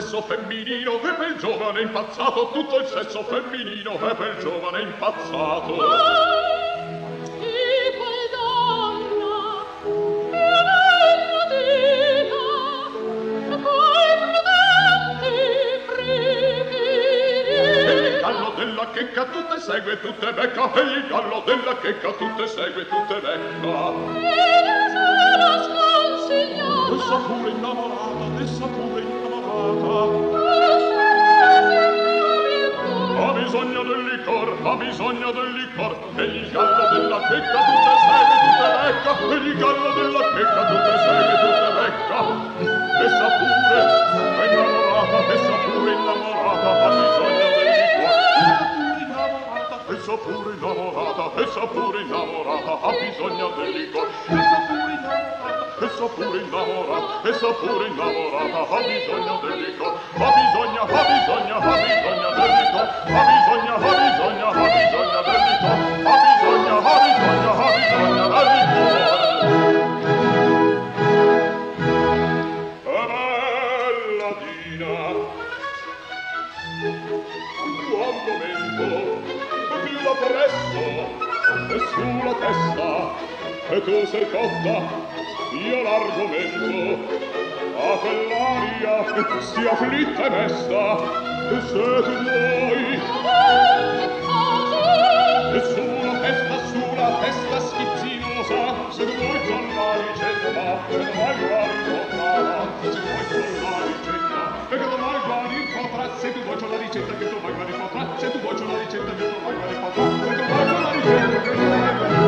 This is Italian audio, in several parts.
sesso femminino e per il giovane impazzato, tutto il sesso femminino e per il giovane impazzato. Della checca tutte segue, tutte becca, e il gallo della checca tutte segue, tutte becca. Essa pure innamorata, essa pure innamorata. Ha bisogno del licor, ha bisogno del licor, e il gallo della checca tutte segue, tutte becca, e il gallo della checca tutte segue, tutte becca. Essa pure è innamorata, essa pure innamorata, ha bisogno del licor. Essa pure innamorata, essa pure innamorata, ha bisogno del licor. Essa pure innamorata, essa pure innamorata, ha bisogno del licor. Ha bisogno del licor. Ha bisogno del licor. Ha bisogno del licor. Ha bisogno del licor. Bella Dina, buon momento, più presto, e sulla testa, e tu sei cotta, io l'argomento, a quell'aria si afflitta e mesta, e se tu vuoi, e sulla testa schizzinosa, se tu vuoi con la ricetta, se tu vuoi guari potrà, se tu vuoi con la ricetta, e che tu vuoi guari potrà, se tu vuoi con la ricetta, che tu vuoi guari potrà, se tu vuoi con la ricetta, che tu vuoi guari potrà, se tu vuoi con la ricetta, che tu vuoi guari potrà.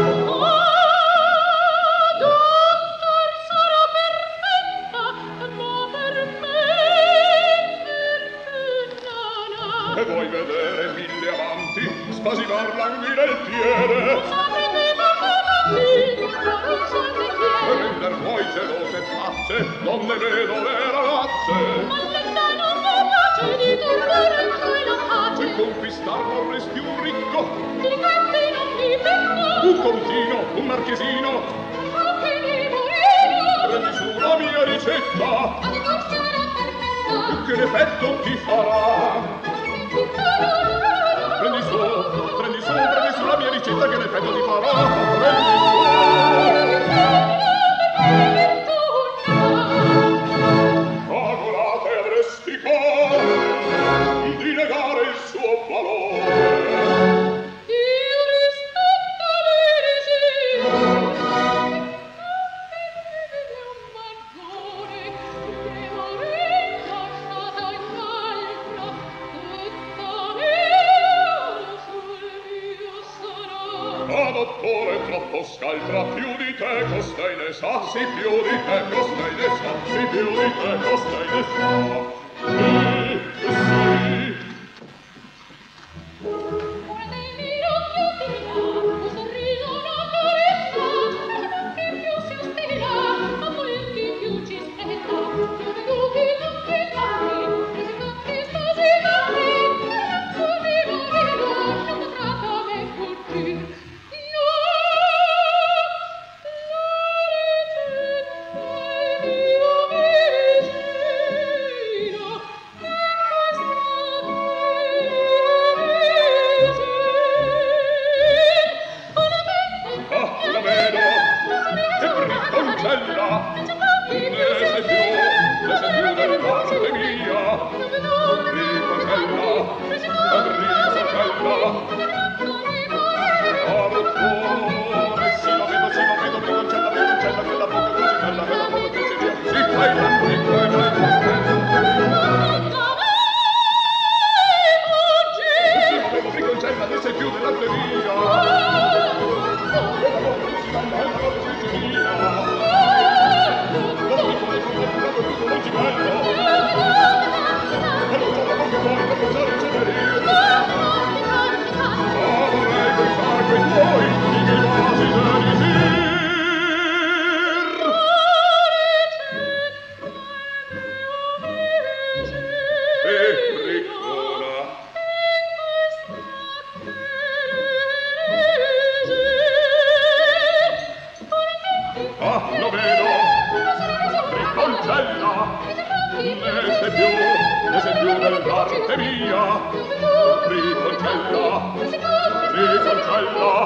E vuoi vedere mille amanti spasivar l'anguila il piede? E render voi gelose e pazze, non ne vedo le ragazze. Se conquistar vorresti un ricco, un contino, un marchesino, prendi su la mia ricetta, che l'effetto ti farà. Prendi su la mia ricetta che l'effetto ti farà. Prendi su. Agorate avresti cuore di negare il suo valore. Io rispetto l'eresia, un maggiore che morì lasciata in calcra, tutta mia sul mio sarà. Ma dottore troppo scaltra, più di te costei ne sa, sì più di te costei ne sa, sì più di te costei ne sa. Sì, sì. Ora dei miei occhi tira, un sorriso una carezza, non che più si ostila, ma molti più ci spetta. Non veduti tutti i campi, e si tutti stasi campi, e così morire, non potrà da me fuggir. No, la ricetta è mia medicina, l'arte mia. Riconcella, riconcella.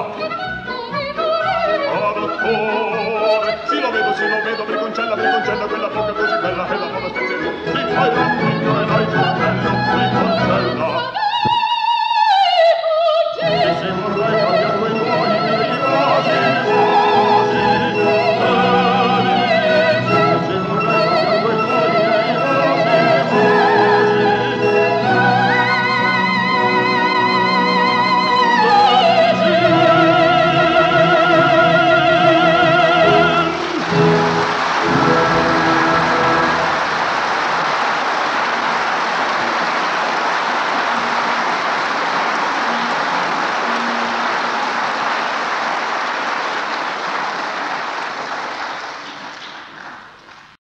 Ah, dottore, sì lo vedo, Briconcella, Briconcella, quella bocca così bella e la moda spezzeria. Ti fai un figlio e l'hai